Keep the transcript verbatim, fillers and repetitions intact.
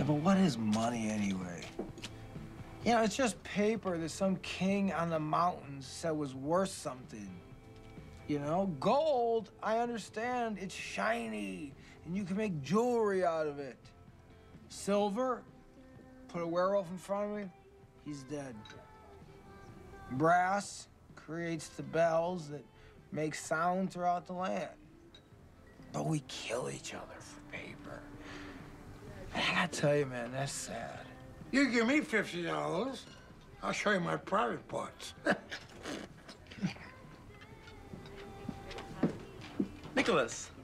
but what is money anyway? You know, it's just paper that some king on the mountains said was worth something. You know, gold, I understand, it's shiny, and you can make jewelry out of it. Silver, put a werewolf in front of me, he's dead. Brass creates the bells that make sound throughout the land. But we kill each other for paper. And I gotta tell you, man, that's sad. You give me fifty dollars, I'll show you my private parts. Nicholas,